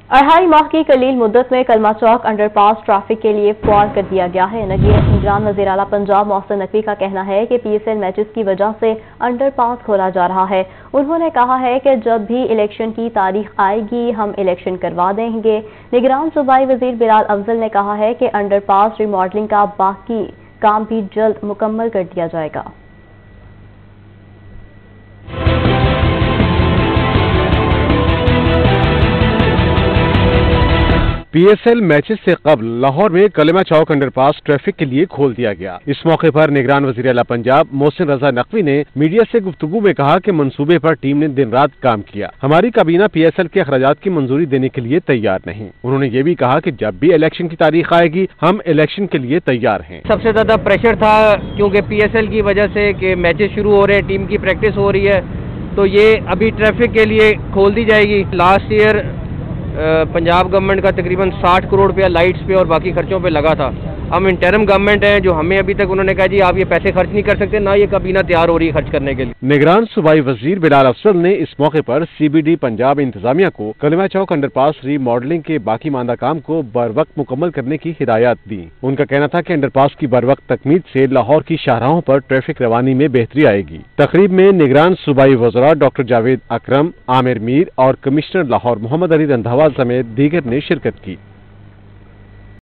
2.5 माह की कलील मुद्दत में कलमा चौक अंडरपास ट्रैफिक के लिए फुआर कर दिया गया है। निगरान वज़ीर आला पंजाब मोहसिन नकवी का कहना है कि PSL मैचेस की वजह से अंडरपास खोला जा रहा है। उन्होंने कहा है कि जब भी इलेक्शन की तारीख आएगी हम इलेक्शन करवा देंगे। निगरान सूबाई वज़ीर बिलाल अफजल ने कहा है कि अंडरपास रिमॉडलिंग का बाकी काम भी जल्द मुकम्मल कर दिया जाएगा। PSL मैचेस से कबल लाहौर में कलमा चौक अंडरपास ट्रैफिक के लिए खोल दिया गया। इस मौके पर निगरान वज़ीर आला पंजाब मोहसिन रजा नकवी ने मीडिया से गुफ्तगू में कहा कि मंसूबे पर टीम ने दिन रात काम किया। हमारी काबीना PSL के अखराजात की मंजूरी देने के लिए तैयार नहीं। उन्होंने ये भी कहा कि जब भी इलेक्शन की तारीख आएगी हम इलेक्शन के लिए तैयार हैं। सबसे ज्यादा प्रेशर था क्योंकि PSL की वजह से कि मैचेस शुरू हो रहे हैं, टीम की प्रैक्टिस हो रही है, तो ये अभी ट्रैफिक के लिए खोल दी जाएगी। लास्ट ईयर पंजाब गवर्नमेंट का तकरीबन 60 करोड़ रुपया लाइट्स पे और बाकी खर्चों पे लगा था। हम इंटरम गवर्नमेंट है जो हमें अभी तक उन्होंने कहा जी आप ये पैसे खर्च नहीं कर सकते, ना ये काबीना तैयार हो रही है खर्च करने के लिए। निगरान सूबाई वजीर बिलाल अफजल ने इस मौके पर CBD पंजाब इंतजामिया को कलमा चौक अंडरपास रीमॉडलिंग के बाकी मांदा काम को बर वक्त मुकम्मल करने की हिदायत दी। उनका कहना था कि अंडरपास की बर वक्त तकमील से लाहौर की शाहराहों पर ट्रैफिक रवानी में बेहतरी आएगी। तकरीब में निगरान सूबाई वज़रा डॉक्टर जावेद अकरम, आमिर मीर और कमिश्नर लाहौर मोहम्मद अली रंधावा समेत दीगर ने शिरकत की।